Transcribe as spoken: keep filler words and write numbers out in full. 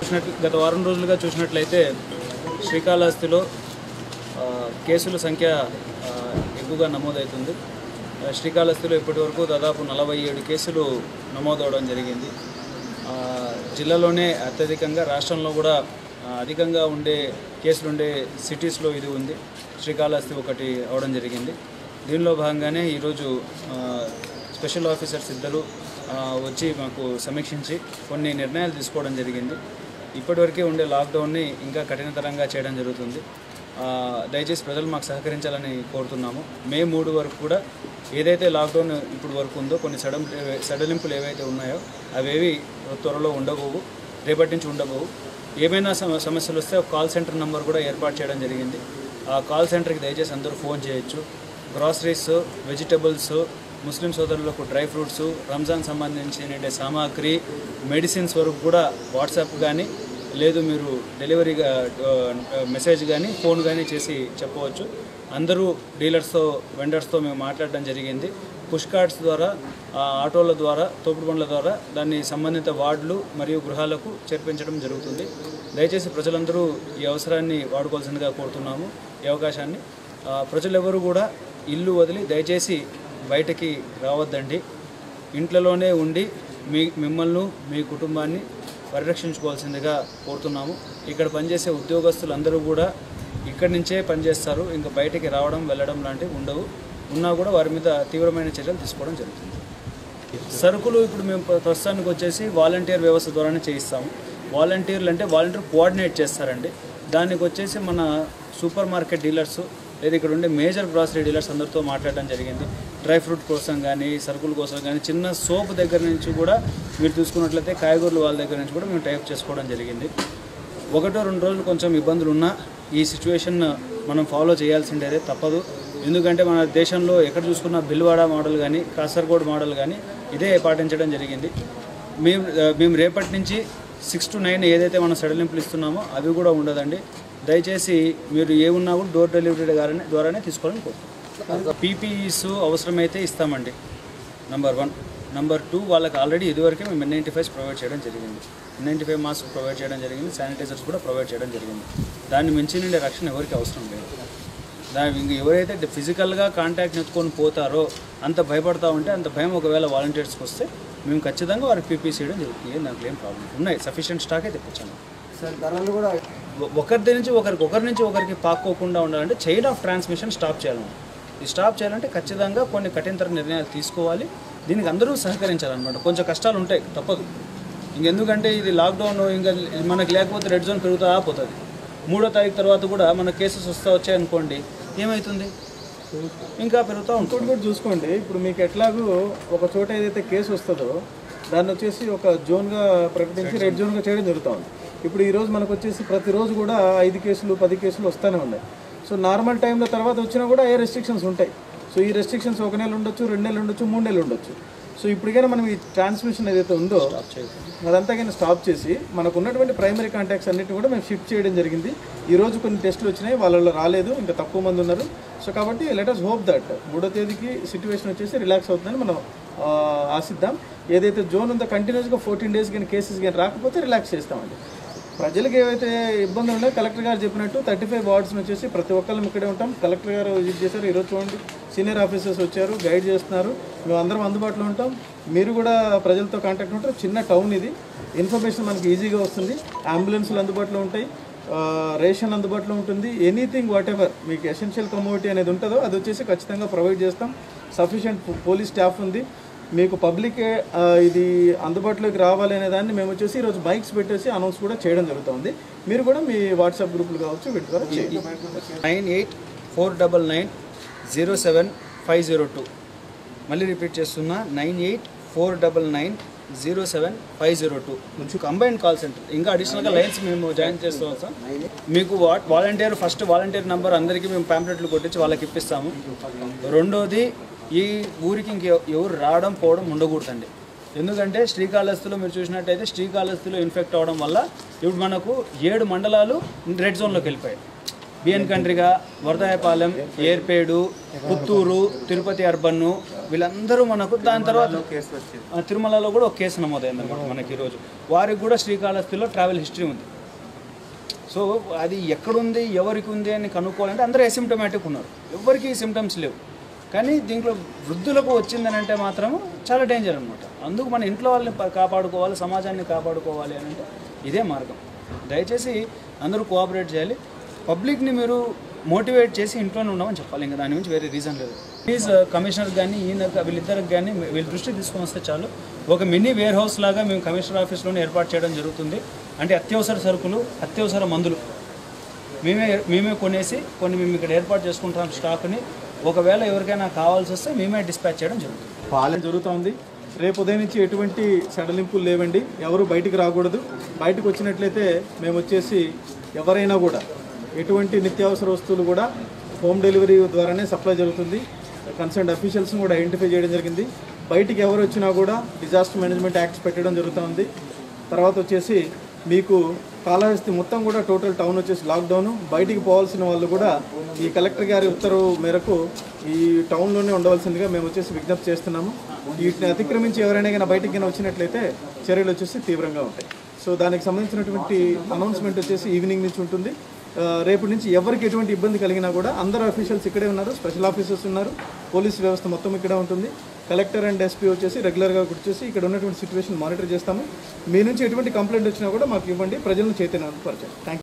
చూసినట్లు గత వారం రోజులుగా చూసినట్లయితే శ్రీకాళహస్తిలో కేసుల సంఖ్య ఎక్కువగా నమోదవుతుంది. శ్రీకాళహస్తిలో ఇప్పటివరకు దాదాపు నలభై ఏడు కేసులు నమోదవడం జరిగింది. జిల్లాలోనే అత్యధికంగా రాష్ట్రంలో కూడా అధికంగా ఉండే కేసులు ఉండే సిటీస్లో ఇది ఉంది. శ్రీకాళహస్తి ఒకటి అవడం జరిగింది. దీనిలో భాగంగానే ఈరోజు స్పెషల్ ఆఫీసర్స్ ఇద్దరు వచ్చి మాకు సమీక్షించి కొన్ని నిర్ణయాలు తీసుకోవడం జరిగింది. ఇప్పటివరకే ఉండే లాక్డౌన్ని ఇంకా కఠినతరంగా చేయడం జరుగుతుంది. దయచేసి ప్రజలు మాకు సహకరించాలని కోరుతున్నాము. మే మూడు వరకు కూడా ఏదైతే లాక్డౌన్ ఇప్పుడు వరకు ఉందో కొన్ని సడం సడలింపులు ఏవైతే ఉన్నాయో అవేవి త్వరలో ఉండబోవు, రేపటి నుంచి ఉండబోవు. ఏమైనా సమస్యలు వస్తే ఒక కాల్ సెంటర్ నెంబర్ కూడా ఏర్పాటు చేయడం జరిగింది. ఆ కాల్ సెంటర్కి దయచేసి అందరూ ఫోన్ చేయొచ్చు. గ్రాసరీస్, వెజిటబుల్స్, ముస్లిం సోదరులకు డ్రై ఫ్రూట్స్, రంజాన్ సంబంధించిన సామాగ్రి, మెడిసిన్స్ వరకు కూడా వాట్సాప్ కానీ లేదు మీరు డెలివరీగా మెసేజ్ కానీ ఫోన్ కానీ చేసి చెప్పవచ్చు. అందరూ డీలర్స్తో వెండర్స్తో మేము మాట్లాడడం జరిగింది. పుష్ కార్డ్స్ ద్వారా, ఆటోల ద్వారా, తోపుడు బండ్ల ద్వారా దాన్ని సంబంధిత వార్డులు మరియు గృహాలకు చేర్పించడం జరుగుతుంది. దయచేసి ప్రజలందరూ ఈ అవసరాన్ని వాడుకోవాల్సిందిగా కోరుతున్నాము. ఈ అవకాశాన్ని ప్రజలెవరూ కూడా ఇల్లు వదిలి దయచేసి బయటకి రావద్దండి. ఇంట్లోనే ఉండి మీ మిమ్మల్ని మీ కుటుంబాన్ని పరిరక్షించుకోవాల్సిందిగా కోరుతున్నాము. ఇక్కడ పనిచేసే ఉద్యోగస్తులందరూ కూడా ఇక్కడి నుంచే పనిచేస్తారు. ఇంకా బయటికి రావడం వెళ్ళడం లాంటివి ఉండవు. ఉన్నా కూడా వారి మీద తీవ్రమైన చర్యలు తీసుకోవడం జరుగుతుంది. సరుకులు ఇప్పుడు మేము ప్రస్తుతానికి వచ్చేసి వాలంటీర్ వ్యవస్థ ద్వారానే చేయిస్తాము. వాలంటీర్లు అంటే వాలంటీర్ కోఆర్డినేట్ చేస్తారండి. దానికి వచ్చేసి మన సూపర్ మార్కెట్ డీలర్స్ లేదా ఇక్కడ ఉండే మేజర్ గ్రాసరీ డీలర్స్ అందరితో మాట్లాడడం జరిగింది. డ్రై ఫ్రూట్ కోసం కానీ సరుకుల కోసం కానీ చిన్న సోప్ దగ్గర నుంచి కూడా మీరు చూసుకున్నట్లయితే కాయగూరలు వాళ్ళ దగ్గర నుంచి కూడా మేము టైప్ చేసుకోవడం జరిగింది. ఒకటో రెండు రోజులు కొంచెం ఇబ్బందులు ఉన్నా ఈ సిచ్యువేషన్ మనం ఫాలో చేయాల్సిందే, తప్పదు. ఎందుకంటే మన దేశంలో ఎక్కడ చూసుకున్న బిల్వాడ మోడల్ కానీ కాసర్గోడ్ మోడల్ కానీ ఇదే పాటించడం జరిగింది. మేము మేము రేపటి నుంచి సిక్స్ టు నైన్ ఏదైతే మనం సడలింపులు ఇస్తున్నామో అవి కూడా ఉండదండి. దయచేసి మీరు ఏమున్నా కూడా డోర్ డెలివరీ ద్వారానే ద్వారానే తీసుకోవాలని కోరుతున్నాం. పీపీఈస్ అవసరమైతే ఇస్తామండి, నంబర్ వన్. నంబర్ టూ, వాళ్ళకి ఆల్రెడీ ఇదివరకే మేము ఎన్ నైంటీ ఫైవ్స్ ప్రొవైడ్ చేయడం జరిగింది. N ninety five mask provide చేయడం జరిగింది. శానిటైజర్స్ కూడా ప్రొవైడ్ చేయడం జరిగింది. దాన్ని మించి నుండే రక్షణ ఎవరికి అవసరం లేదు. దాని ఇంక ఎవరైతే ఫిజికల్గా కాంటాక్ట్ ఎత్తుకొని పోతారో అంత భయపడతా ఉంటే అంత భయం ఒకవేళ వాలంటీర్స్కి వస్తే మేము ఖచ్చితంగా వారికి పీపీసీ చేయడం జరుగుతుంది. దాంట్లో ఏం ప్రాబ్లం ఉన్నాయి. సఫిషియెంట్ స్టాకే తెప్పించాను సార్. ధరలు కూడా ఒకరి నుంచి ఒకరికి ఒకరి నుంచి ఒకరికి పాక్కోకుండా ఉండాలంటే చైన్ ఆఫ్ ట్రాన్స్మిషన్ స్టాప్ చేయాలి. ఈ స్టాప్ చేయాలంటే ఖచ్చితంగా కొన్ని కఠినతర నిర్ణయాలు తీసుకోవాలి. దీనికి అందరూ సహకరించాలన్నమాట. కొంచెం కష్టాలు ఉంటాయి, తప్పదు. ఇంకెందుకంటే ఇది లాక్డౌన్ ఇంకా మనకి లేకపోతే రెడ్ జోన్ పెరుగుతా పోతుంది. మూడో తారీఖు తర్వాత కూడా మన కేసెస్ వస్తూ వచ్చాయనుకోండి, ఏమవుతుంది? ఇంకా పెరుగుతూ ఉంటుంది. కూడా చూసుకోండి, ఇప్పుడు మీకు ఎట్లాగూ ఒక చోట ఏదైతే కేసు వస్తుందో దాన్ని వచ్చేసి ఒక జోన్గా ప్రకటించి రెడ్ జోన్గా చేయడం జరుగుతుంది. ఇప్పుడు ఈరోజు మనకు వచ్చేసి ప్రతిరోజు కూడా ఐదు కేసులు పది కేసులు వస్తూనే ఉన్నాయి. సో నార్మల్ టైంలో తర్వాత వచ్చినా కూడా ఏ రెస్ట్రిక్షన్స్ ఉంటాయి. సో ఈ రెస్ట్రిక్షన్స్ ఒక నెల ఉండొచ్చు, రెండు నెలలు ఉండొచ్చు, మూడు నెలలు ఉండొచ్చు. సో ఇప్పటికైనా మనం ఈ ట్రాన్స్మిషన్ ఏదైతే ఉందో అదంతా కానీ స్టాప్ చేసి మనకు ఉన్నటువంటి ప్రైమరీ కాంటాక్ట్స్ అన్నిటిని కూడా మేము షిఫ్ట్ చేయడం జరిగింది. ఈరోజు కొన్ని టెస్టులు వచ్చినాయి, వాళ్ళలో రాలేదు, ఇంకా తక్కువ మంది ఉన్నారు. సో కాబట్టి లెట్ us హోప్ దట్ మూడో తేదీకి సిచ్యువేషన్ వచ్చేసి రిలాక్స్ అవుతుందని మనం ఆశిద్దాం. ఏదైతే జోన్ ఉందో కంటిన్యూస్గా ఫోర్టీన్ డేస్ కానీ కేసెస్ కానీ రాకపోతే రిలాక్స్ చేస్తామండి. ప్రజలకు ఏవైతే ఇబ్బందులు ఉన్నాయో కలెక్టర్ గారు చెప్పినట్టు థర్టీ ఫైవ్ వార్డ్స్ని వచ్చేసి ప్రతి ఒక్కళ్ళం ఇక్కడే ఉంటాం. కలెక్టర్ గారు విజిట్ చేశారు. ఈరోజు చూడండి సీనియర్ ఆఫీసర్స్ వచ్చారు, గైడ్ చేస్తున్నారు. మేము అందరం అందుబాటులో ఉంటాం. మీరు కూడా ప్రజలతో కాంటాక్ట్ ఉంటారు. చిన్న టౌన్ ఇది, ఇన్ఫర్మేషన్ మనకి ఈజీగా వస్తుంది. అంబులెన్స్లు అందుబాటులో ఉంటాయి, రేషన్ అందుబాటులో ఉంటుంది. ఎనీథింగ్ వాట్ ఎవర్ మీకు ఎసెన్షియల్ కమోడిటీ అనేది ఉంటుందో అది వచ్చేసి ఖచ్చితంగా ప్రొవైడ్ చేస్తాం. సఫిషియెంట్ పోలీస్ స్టాఫ్ ఉంది. మీకు పబ్లిక్ ఇది అందుబాటులోకి రావాలి అనే దాన్ని మేము వచ్చేసి ఈరోజు బైక్స్ పెట్టేసి అనౌన్స్ కూడా చేయడం జరుగుతుంది. మీరు కూడా మీ వాట్సాప్ గ్రూపులు కావచ్చు వీటి ద్వారా చేయండి. Nine eight four double nine zero seven five zero two మళ్ళీ రిపీట్ చేస్తున్నా, nine eight four double nine zero seven five zero two నుంచి కంబైన్డ్ కాల్ సెంటర్. ఇంకా అడిషనల్గా లైన్స్ మేము జాయిన్ చేస్తూ వస్తాం. మీకు వా వాలంటీర్ ఫస్ట్ వాలంటీర్ నెంబర్ అందరికీ మేము ప్యాంప్లెట్లు కొట్టించి వాళ్ళకి ఇప్పిస్తాము. రెండోది, ఈ ఊరికి ఇంక ఎవరు రావడం పోవడం ఉండకూడదండి. ఎందుకంటే శ్రీకాళహస్తిలో మీరు చూసినట్టయితే శ్రీకాళహస్తిలో ఇన్ఫెక్ట్ అవ్వడం వల్ల ఇప్పుడు మనకు ఏడు మండలాలు రెడ్ జోన్లోకి వెళ్ళిపోయాయి. బిఎన్ కండ్రిగా, వరదాయపాలెం, ఏర్పేడు, పుత్తూరు, తిరుపతి అర్బన్ను వీళ్ళందరూ మనకు. దాని తర్వాత తిరుమలలో కూడా ఒక కేసు నమోదైంది అనమాట మనకి ఈరోజు. వారికి కూడా శ్రీకాళహస్తిలో ట్రావెల్ హిస్టరీ ఉంది. సో అది ఎక్కడుంది, ఎవరికి ఉంది అని కనుక్కోవాలంటే అందరూ అసిమ్టమాటిక్ ఉన్నారు, ఎవరికి సిమ్టమ్స్ లేవు. కానీ దీంట్లో వృద్ధులకు వచ్చిందని అంటే మాత్రం చాలా డేంజర్ అనమాట. అందుకు మన ఇంట్లో వాళ్ళని కాపాడుకోవాలి, సమాజాన్ని కాపాడుకోవాలి అని అంటే ఇదే మార్గం. దయచేసి అందరూ కోఆపరేట్ చేయాలి. పబ్లిక్ని మీరు మోటివేట్ చేసి ఇంట్లోనే ఉండమని చెప్పాలి. ఇంకా దాని నుంచి వేరే రీజన్ లేదు. ప్లీజ్ కమిషనర్ కానీ ఈయన వీళ్ళిద్దరికి కానీ వీళ్ళ దృష్టికి తీసుకొని వస్తే చాలు. ఒక మినీ వేర్ హౌస్ లాగా మేము కమిషనర్ ఆఫీస్లోనే ఏర్పాటు చేయడం జరుగుతుంది. అంటే అత్యవసర సరుకులు, అత్యవసర మందులు మేమే మేమే కొనేసి కొన్ని మేము ఇక్కడ ఏర్పాటు చేసుకుంటాం స్టాక్ని. ఒకవేళ ఎవరికైనా కావాల్సి వస్తే మేమే డిస్పాచ్ చేయడం జరుగుతుంది. పాలన జరుగుతోంది. రేపు ఉదయం నుంచి ఎటువంటి సడలింపులు లేవండి. ఎవరు బయటికి రాకూడదు. బయటకు వచ్చినట్లయితే మేము వచ్చేసి ఎవరైనా కూడా ఎటువంటి నిత్యావసర వస్తువులు కూడా హోమ్ డెలివరీ ద్వారానే సప్లై జరుగుతుంది. కన్సర్న్ అఫీషియల్స్ని కూడా ఐడెంటిఫై చేయడం జరిగింది. బయటికి ఎవరు వచ్చినా కూడా డిజాస్టర్ మేనేజ్మెంట్ యాక్ట్స్ పెట్టడం జరుగుతుంది. తర్వాత వచ్చేసి మీకు కాళహస్తి మొత్తం కూడా టోటల్ టౌన్ వచ్చేసి లాక్డౌన్. బయటికి పోవాల్సిన వాళ్ళు కూడా ఈ కలెక్టర్ గారి ఉత్తర్వు మేరకు ఈ టౌన్లోనే ఉండవలసిందిగా మేము వచ్చేసి విజ్ఞప్తి చేస్తున్నాము. వీటిని అతిక్రమించి ఎవరైనా కానీ బయటికి కానీ వచ్చినట్లయితే చర్యలు వచ్చేసి తీవ్రంగా ఉంటాయి. సో దానికి సంబంధించినటువంటి అనౌన్స్మెంట్ వచ్చేసి ఈవినింగ్ నుంచి ఉంటుంది. రేపు నుంచి ఎవరికి ఎటువంటి ఇబ్బంది కలిగినా కూడా అందరు అఫీషియల్స్ ఇక్కడే ఉన్నారు, స్పెషల్ ఆఫీసర్స్ ఉన్నారు, పోలీస్ వ్యవస్థ మొత్తం ఇక్కడే ఉంటుంది. కలెక్టర్ అండ్ ఎస్పీ వచ్చేసి రెగ్యులర్గా వచ్చేసి ఇక్కడ ఉన్నటువంటి సిచ్యువేషన్ మానిటర్ చేస్తాము. మీ నుంచి ఎటువంటి కంప్లైంట్ వచ్చినా కూడా మాకు ఇవ్వండి, ప్రజలను చైతన్యపరచండి. Thank you.